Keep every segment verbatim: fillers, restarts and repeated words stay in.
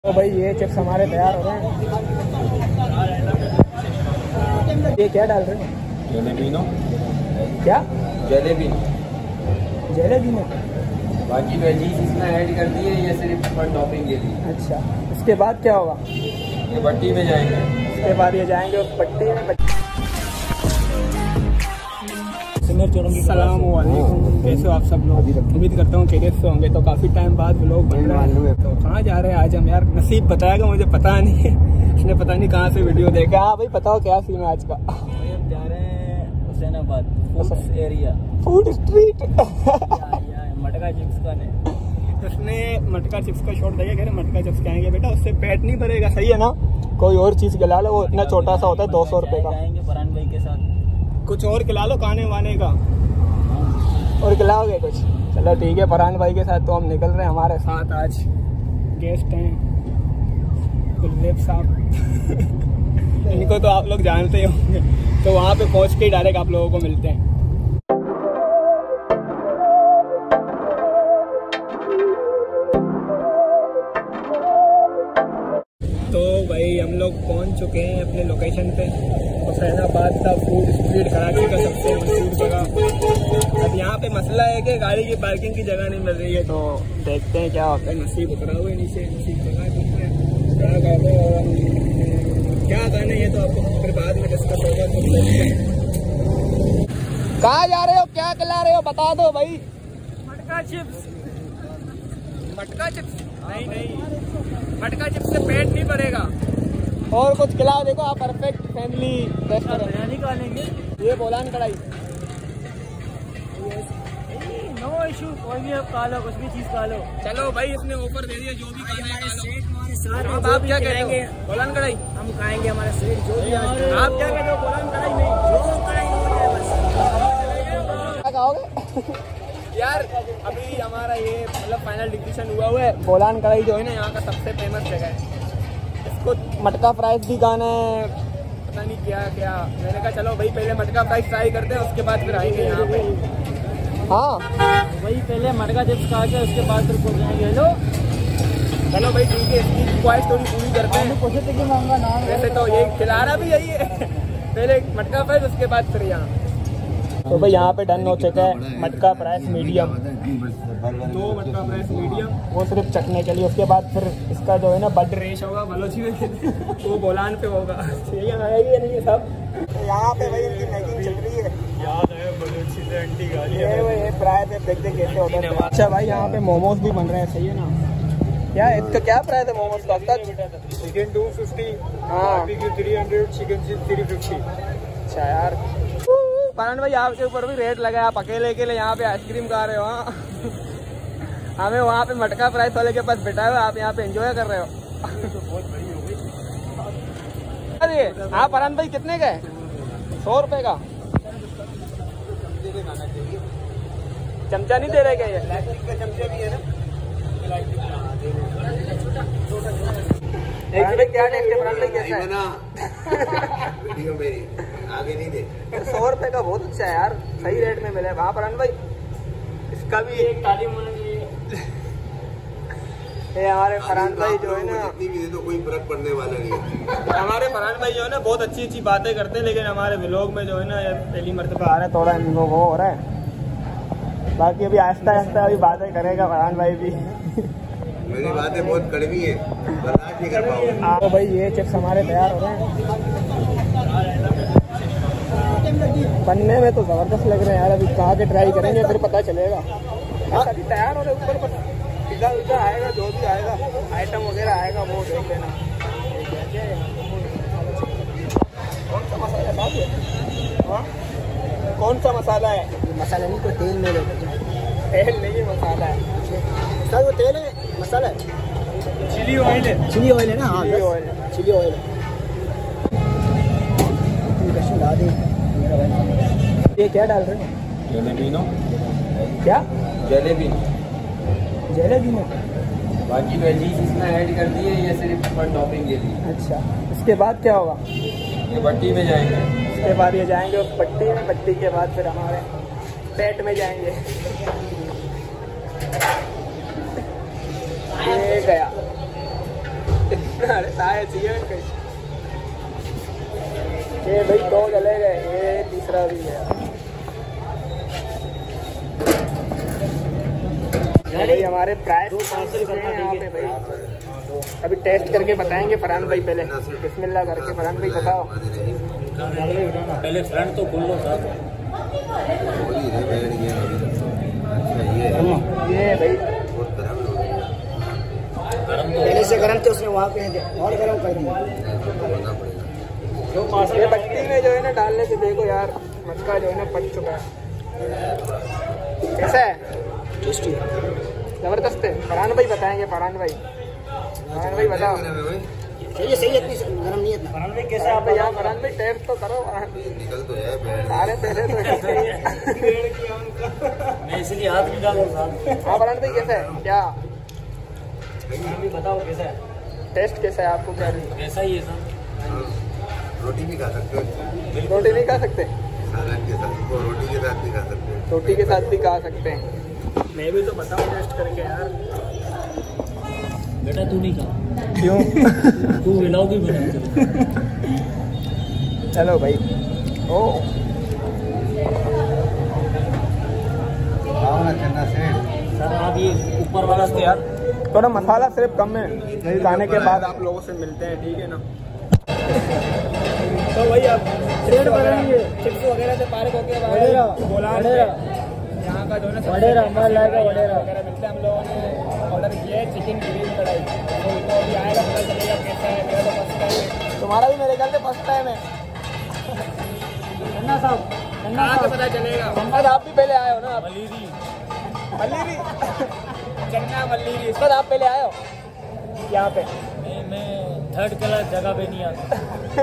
तो भाई ये चिप्स हमारे तैयार हो गए हैं। ये क्या डाल रहे हो? जलेबीनो। क्या? जलेबीनो। जलेबीनो। बाकी वेजीज इसमें ऐड कर दिए, ये सिर्फ पर टॉपिंग के लिए। अच्छा, इसके बाद क्या होगा? ये भट्टी में जाएंगे। इसके बाद ये जाएंगे उस पट्टी में। सलामुअलैकुम, कैसे हो आप सब लोग? उम्मीद करता हूँ खैरियत से होंगे। तो काफ़ी टाइम बाद व्लॉग बन रहा है। तो कहाँ जा रहे हैं आज हम यार? नसीब बताएगा, मुझे पता नहीं है। इसने पता नहीं कहाँ से वीडियो देखा। हाँ भाई बताओ क्या सीन है आज का? जा रहे हैं Husainabad food area, food street. मटका चिप्स का ने उसने मटका चिप्स का शॉट दिया। कह रहे मटका चिप्स खाएंगे बेटा, उससे पेट नहीं भरेगा। सही है ना? कोई और चीज़ खिला लो, वो इतना छोटा सा होता है, दो सौ रुपये का। जाएंगे फरहान भाई के साथ। कुछ और खिला लो खाने वाने का, और खिलाओगे कुछ? चलो ठीक है, फरहान भाई के साथ तो हम निकल रहे हैं। हमारे साथ आज गेस्ट हैं कुलदीप साहब। इनको तो आप लोग जानते ही होंगे। तो वहाँ पे पहुँच के ही डायरेक्ट आप लोगों को मिलते हैं। तो भाई हम लोग पहुँच चुके हैं अपने लोकेशन पे। हुसैनाबाद का फूड स्ट्रीट कराची का सबसे मशहूर जगह। अब यहाँ पे मसला है कि गाड़ी की पार्किंग की जगह नहीं मिल रही है। तो देखते हैं क्या होता है। नसीब उतरा हुआ है नीचे, नसीब जगह देखते हैं क्या कहते हैं क्या कहना है। ये तो आपको फिर बाद में डिस्कस होगा। तो कहाँ जा रहे हो, क्या खिला रहे हो, बता दो भाई। मटका चिप्स। मटका चिप्स? नहीं नहीं, मटका चिप्स से पेट नहीं भरेगा। और कुछ खिलाओ। देखो आप परफेक्ट फैमिली रेस्टोरेंट। बिरयानी खा लेंगे। ये बोलान कढ़ाई। नो इशू, कोई भी आप खा लो, कुछ भी चीज खा लो। चलो भाई इसने ऑफर दे दिया, जो भी खाना है खा लो। साथ आप, आप क्या कहेंगे? बोलान कढ़ाई हम खाएंगे, हमारा स्वीट जो भी। आप क्या कहते हो? बोलान कढ़ाई नहीं, जो कढ़ाई हो जाए बस। क्या खाओगे? यार अभी हमारा ये मतलब फाइनल डिसीजन हुआ हुआ है। बोलान कढ़ाई जो है ना यहाँ का सबसे फेमस जगह है। इसको मटका फ्राइज भी खाना है, पता नहीं क्या क्या। मैंने कहा चलो भाई पहले मटका फ्राइज ट्राई करते हैं, उसके बाद फिर आएंगे यहाँ पे। हाँ वही पहले मटका चिप्स खा के उसके बाद फिर को जाएंगे। हेलो चलो भाई ठीक है, इसकी ख्वाहिश थोड़ी पूरी करते हैं। वैसे तो ये खिलाना भी यही है। पहले मटका फ्राइज, उसके बाद फिर यहाँ। तो भाई यहाँ पे डन हो चुका है मटका फ्राइज मीडियम। दो मटका फ्राइज मीडियम, वो सिर्फ चखने के लिए। उसके बाद फिर इसका जो है ना बड रेश होगा बलोची में, वो बोलान पे होगा। ठीक है, आएगी नहीं है सब। तो यहाँ पे भाई इनकी मैगिंग चल रही है। याद है बलोची से आंटी गाली। ये वो ये प्राइस है, देखते कैसे होता है। अच्छा भाई यहाँ पे मोमोज भी बन रहे हैं। सही है ना? क्या इसका क्या प्राइस है मोमोज का? चिकन टू फिफ्टी, हाँ three hundred, chicken three fifty. अच्छा यार फरहान भाई आपके ऊपर भी रेट लगा है। आप अकेले अकेले यहाँ पे आइसक्रीम खा रहे हो। हाँ हमें वहाँ पे मटका फ्राइज वाले के पास बैठा हुआ, आप यहाँ पे एंजॉय कर रहे हो। अरे हाँ फरहान भाई कितने का है? सौ रुपए का चमचा नहीं दे रहे क्या? ये चमचा भी है ना। एक रुपए क्या टेस्ट है फरहान भाई? कैसा है? वीडियो मेरी आगे नहीं दे। सौ रुपए का बहुत अच्छा है यार, सही रेट में मिले। वहाँ फरहान भाई इसका भी एक तालीम होना चाहिए। ये हमारे फरहान भाई जो है ना, जितनी भी दे दो कोई फर्क पड़ने वाला नहीं है। हमारे फरहान भाई जो है ना बहुत अच्छी अच्छी बातें करते हैं, लेकिन हमारे व्लॉग में जो है ना पहली मरतबा आ रहे हैं, थोड़ा इनको वो हो रहा है। बाकी अभी आहिस्ता आहिस्ता अभी बातें करेगा फरहान भाई भी। मेरी बातें बहुत कड़वी है, बर्दाश्त नहीं कर पाऊंगा। तो भाई ये चिप्स हमारे तैयार हो रहे हैं। बनने में तो जबरदस्त लग रहे हैं यार। अभी खा के ट्राई करेंगे फिर पता चलेगा। अभी तैयार हो रहे, ऊपर बस पिज्जा विज्जा आएगा, जो भी आएगा आइटम वगैरह आएगा वो देख लेना। कौन सा मसाला है? हाँ कौन सा मसाला है? मसाला नहीं, कोई तेल में लेते। तेल नहीं मसाला है सर, वो तेल है मसाला है। चिली ऑयल है। चिली ऑयल है ना? हाँ चिली ऑयल चिली ऑयल ला दे। ये क्या डाल रहे हो? जलेबीनो। क्या? जलेबीनो। जलेबीनो। बाकी वेजीज इसमें ऐड कर दिए, ये सिर्फ पर टॉपिंग के लिए। अच्छा, इसके बाद क्या होगा? ये भट्टी में जाएंगे। इसके बाद ये जाएंगे उस पट्टी में, पट्टी के बाद फिर हमारे पेट में जाएंगे। ये गया। अरे साए चाहिए कहीं। ये भाई दो चले गए, ये तीसरा भी है। भाई हमारे प्राइस यहाँ पे भाई अभी टेस्ट करके बताएंगे फरहान भाई। पहले बिस्मिल्लाह करके फरहान भाई बताओ। पहले फ्रंट तो खोल लो साहब। ये भाई पहले से गरम थे, उसने वहाँ पे और गरम कर दिया। ये बत्ती में जो है ना डालने से देखो यार मटका जो है ना पक चुका है। कैसा है? टेस्टी जबरदस्त है। फरहान भाई बताएंगे। फरहान भाई फरहान भाई बताओ। सही है, सही है, इतनी गरम नहीं है इतना। फरहान भाई कैसे आप यार? फरहान भाई टेस्ट तो करो। सारे पहले तो मैं इसलिए हाथ नहीं डाल रहा साहब। हाँ फरहान भाई कैसा है? क्या बताओ कैसा है? टेस्ट कैसा है आपको? क्या नहीं कैसा ही है साहब? रोटी भी खा सकते हो, रोटी नहीं खा सकते? सालन के साथ, वो रोटी के साथ भी खा सकते हो। रोटी के साथ भी खा सकते हैं। मैं भी तो बताऊँ टेस्ट करके यार। बेटा तू नहीं खा। क्यों? तू हिलाओगी बना। चलो भाई। ओ आओ ना चन्ना सेठ। सर आप ये ऊपर वाला तो यार थोड़ा मसाला सिर्फ कम है। खाने के बाद आप लोगों से मिलते हैं, ठीक है ना? तो वही अब ब्रेड बनाएंगे। चिप्स वगैरह से पार्क होके वडेरा, बोला वडेरा। यहाँ का जो है ना वडेरा, हमारा लाएगा वडेरा। वगैरह मिलता है। हम लोगों ने ऑर्डर किया है चिकन ग्रिल कढ़ाई, तो अभी आएगा पता चलेगा कैसा है। मेरा तो फर्स्ट टाइम है, तुम्हारा भी मेरे ख्याल से फर्स्ट टाइम है। चन्ना साहब, चन्ना कहाँ से साहब, पता चलेगा? चन्ना आप भी पहले आए हो ना? मलीरी मल्लीरी चन्ना मल्लीरी। इस पर आप पहले आए हो यहाँ पे? नहीं, मैं थर्ड क्लास जगह पे नहीं आता।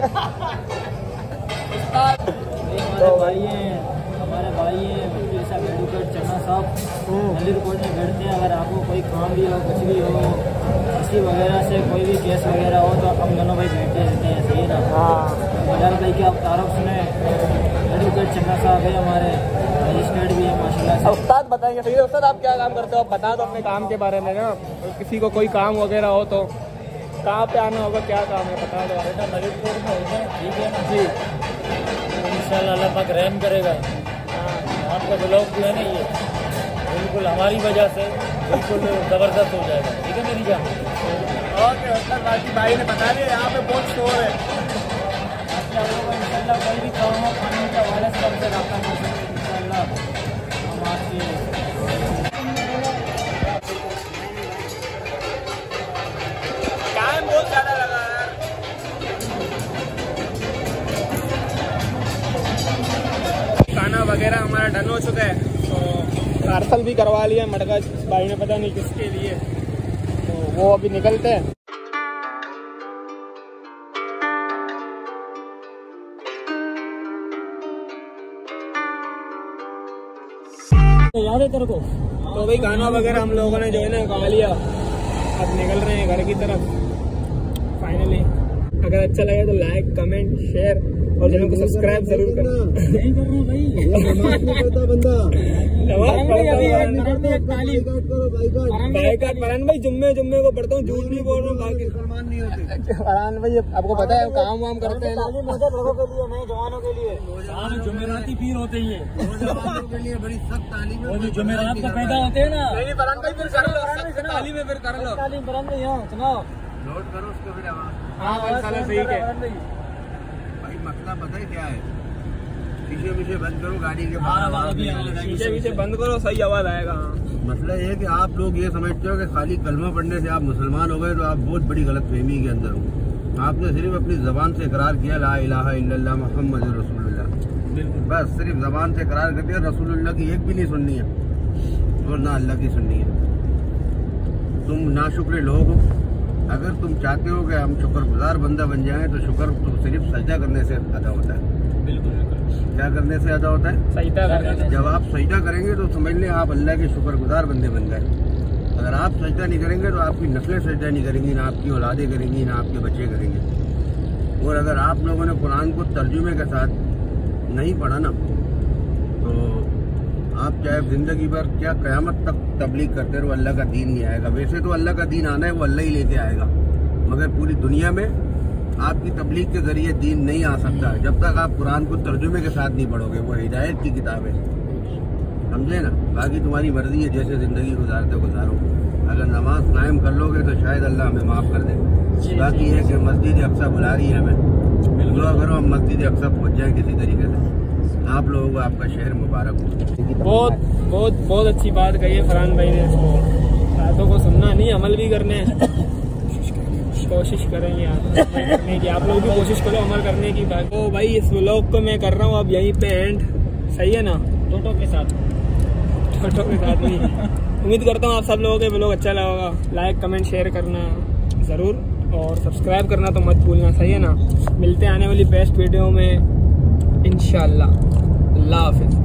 हमारे भाई हैं हमारे भाई हैं वकील साहब एडवोकेट चन्ना साहब दिल्ली कोर्ट में बैठते हैं। अगर आपको कोई काम भी हो, कुछ भी हो, किसी वगैरह से कोई भी केस वगैरह हो, तो हम दोनों भाई बैठते रहते हैं। सही है ना? हाँ बजाल भाई के आप तारुफ सुने। एडवोकेट चन्ना साहब है हमारे, मजिस्ट्रेट भी है माशाल्लाह से। उस्ताद बताएंगे। सही है उस्ताद, आप क्या काम करते हो? आप बता दो अपने काम के बारे में ना। किसी को कोई काम वगैरह हो तो कहाँ पे आना होगा, क्या काम है बता दो। बेटा मलिकपुर में होता है, ठीक है ना जी? इंशाल्लाह अल्लाह पाक रहम करेगा। आपका ब्लॉग जो है ना ये बिल्कुल हमारी वजह से बिल्कुल ज़बरदस्त हो जाएगा, ठीक है मेरी जान? ओके उस्ताद, बाकी भाई ने बता दिया यहाँ पे बहुत शोर है। इंशाल्लाह कोई भी काम हो खाने का वाले से हमसे रब्ता कर सकते हैं। इंशाल्लाह हम आपके टाइम बहुत ज़्यादा लगा यार। खाना वगैरह हमारा डन हो चुका है, तो पार्सल भी करवा लिया मटका भाई ने, पता नहीं किसके लिए। तो वो अभी निकलते हैं। याद है तेरे को? तो भाई खाना वगैरह हम लोगों ने जो है ना खा लिया, अब निकल रहे हैं घर की तरफ फाइनली। अगर अच्छा लगे तो लाइक, कमेंट, शेयर और चैनल को सब्सक्राइब जरूर करना। नहीं कर रहा भाई, नमाज नहीं पढ़ता बंदा। फरहान भाई जुम्मे जुम्मे को पढ़ता हूँ, झूठ नहीं बोल रहा हूँ। बाकी मुसलमान नहीं होते। फरहान भाई आपको पता है काम वाम करते हैं ना। लोगों के लिए, नए जवानों के लिए। शाम जुमेराती पीर होते ही है, नौजवानों के लिए बड़ी सख्त तालीम है। वो जो जुमेरात को पैदा होते हैं ना। नहीं फरहान भाई फिर कर लो, ताली में फिर कर लो। तालीम बरन नहीं हो, सुनाओ। नोट करो उसको फिर आवाज। हाँ इंशाल्लाह सही है। भाई मसला पता है क्या है? शीशे वीशे बंद करो, गाड़ी के बाहर हाँ, आवाज अभी नहीं आवाज आएगी। आएगी। शीशे वीशे बंद करो, सही आवाज आएगा। मसला ये है कि आप लोग ये समझते हो कि खाली कलमा पढ़ने से आप मुसलमान हो गए, तो आप बहुत बड़ी गलत फहमी के अंदर हो। आपने सिर्फ अपनी जबान से इकरार किया ला इलाहा इल्लल्लाह मुहम्मद रसूलुल्लाह, बस सिर्फ जबान से इकरार कर दिया। रसूलुल्लाह की एक भी नहीं सुननी है और ना अल्लाह की सुननी है। तुम नाशुक्र लोग हो। अगर तुम चाहते हो कि हम शुक्रगुजार बंदा बन जाएं, तो शुक्र तो सिर्फ सजदा करने से अदा होता है। बिल्कुल बिल्कुल। क्या करने से अदा होता है? सजदा करना। जब आप सजदा करेंगे तो समझ लें आप अल्लाह के शुक्रगुजार बंदे बन गए। अगर आप सजदा नहीं करेंगे तो आपकी नस्लें सजदा नहीं करेंगी, ना आपकी औलादें करेंगी, ना आपके बच्चे करेंगे। और अगर आप लोगों ने कुरान को तर्जुमे के साथ नहीं पढ़ा ना, तो आप चाहे जिंदगी भर क्या क़यामत तक तबलीग करते रहो, अल्लाह का दीन नहीं आएगा। वैसे तो अल्लाह का दीन आना है, वो अल्लाह ही लेके आएगा। मगर पूरी दुनिया में आपकी तबलीग के जरिए दीन नहीं आ सकता जब तक आप कुरान को तर्जुमे के साथ नहीं पढ़ोगे। वो हिदायत की किताब है, समझे ना। बाकी तुम्हारी मर्जी है, जैसे जिंदगी गुजारते गुजारो। अगर नमाज कायम कर लोगे तो शायद अल्लाह हमें माफ़ कर दे। बाकी ये कि मस्जिद अक्सा बुला रही है हमें, दुआ करो हम मस्जिद अक्सा पहुँच जाए किसी तरीके से। आप लोगों को आपका शहर मुबारक हो। बहुत बहुत बहुत अच्छी बात कही है फरहान भाई ने। इसको बातों को सुनना नहीं, अमल भी करने कोशिश करेंगे आप करने की। आप लोग भी कोशिश करो अमल करने की। तो भाई इस व्लॉग को मैं कर रहा हूँ अब यहीं पे एंड, सही है ना। टोटो के साथ टोटो के साथ नहीं। उम्मीद करता हूँ आप सब लोगों के व्लॉग अच्छा लगा होगा। लाइक कमेंट शेयर करना ज़रूर और सब्सक्राइब करना तो मत भूलना, सही है ना। मिलते हैं आने वाली बेस्ट वीडियो में इंशाल्लाह। अल्लाह हाफिज़।